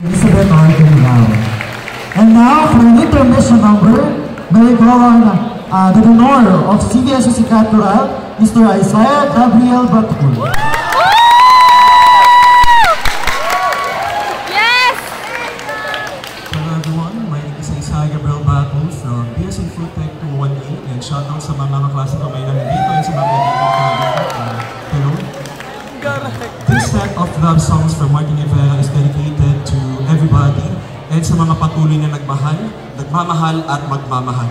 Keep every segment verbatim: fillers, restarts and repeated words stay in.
Elizabeth Arcanilao. And now, for an intermission number, may I call on uh, the tenor of C B S Musical Choral, Mister Isaiah Gabriel Batul. Yes! Hello everyone, my name is Isaiah Gabriel Batul from B S Info Tech two one eight, and shoutout sa mga kaklase ko may nandito and sa mga kaibigan ko. Uh, hello. This set of love songs from Martin Rivera is dedicated to everybody and sa mga patuloy na nagmahal, nagmamahal at magmamahal.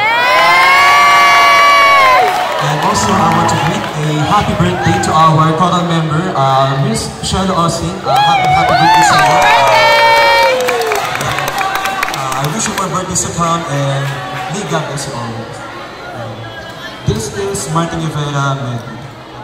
Yes! And also I want to greet a happy birthday to our choral member, uh, Miss Michelle Osing. Uh, happy, happy birthday sa iyo. Uh, I wish you more birthdays to come and may God bless you always. Uh, this is Martin Rivera Medley.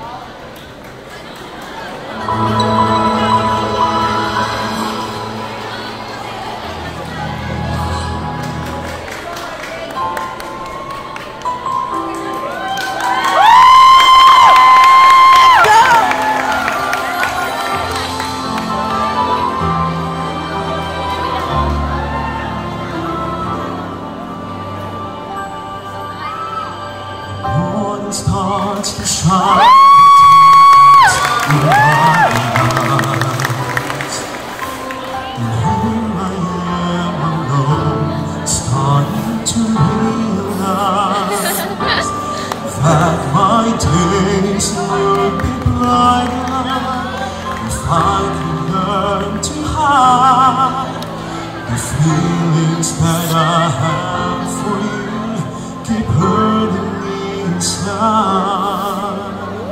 Starts to shine in my eyes, and here I am alone, starting to realize that my days would be brighter if I could learn to hide the feelings that I have for you. Keep hurting inside.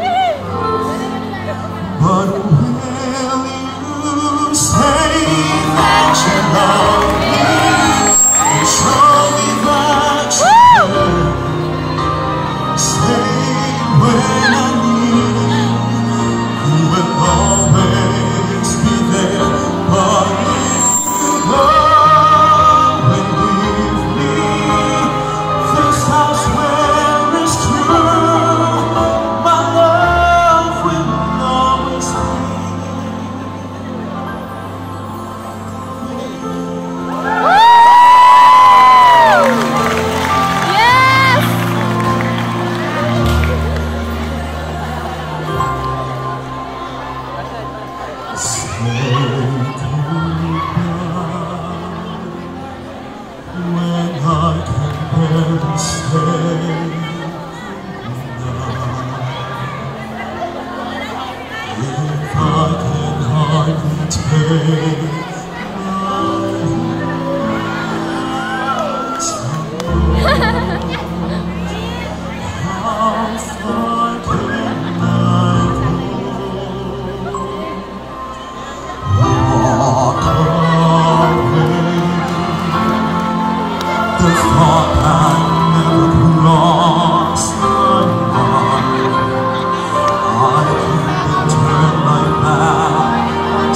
But will you say that you love me and show me that you care? Say when I need you, you will always be there. But if you go and leave me, this house where is true, my love will always Yes! say goodbye when I can barely stay now. If I can hardly take my how far can I go? Walk away. The thought had never crossed my mind. I couldn't turn my back and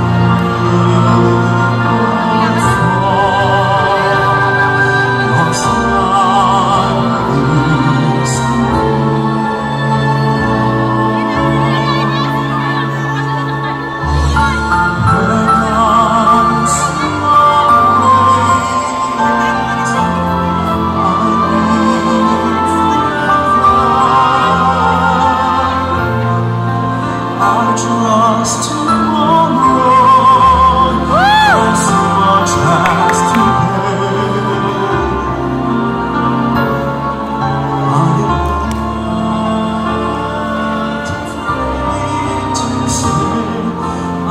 fall. Lost Trust tomorrow, there's so much has to pay. I am afraid to say I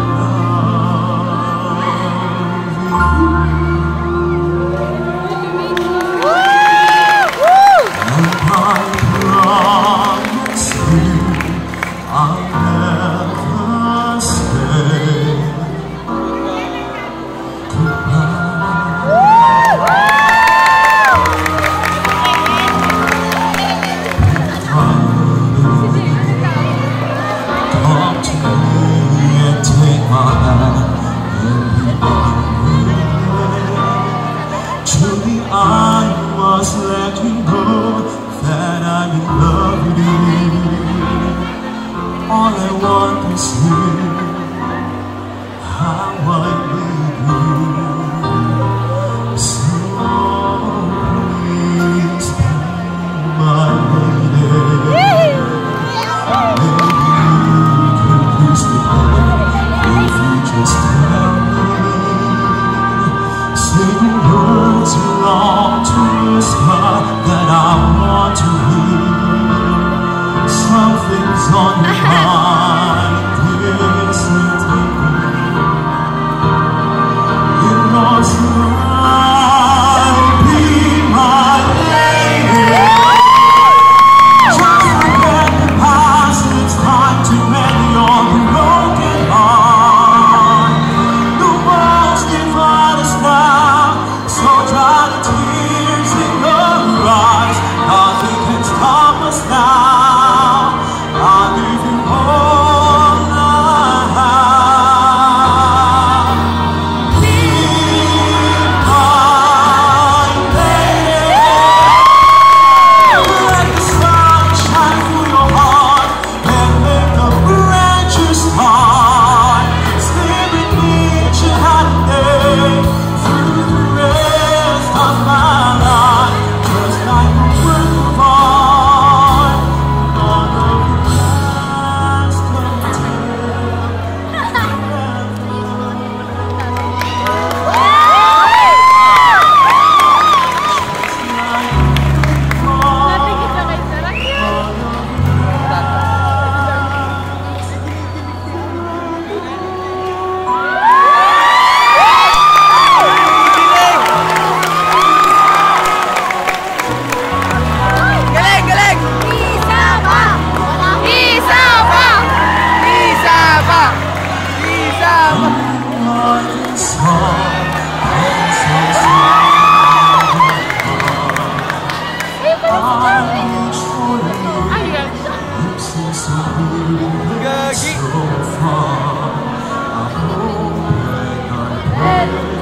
love you. And I promise you I'll never stay. Come to me and take my hand and lead me away. Truly I must let you know that I'm in love with you. All I want is you, how I live. Gagi!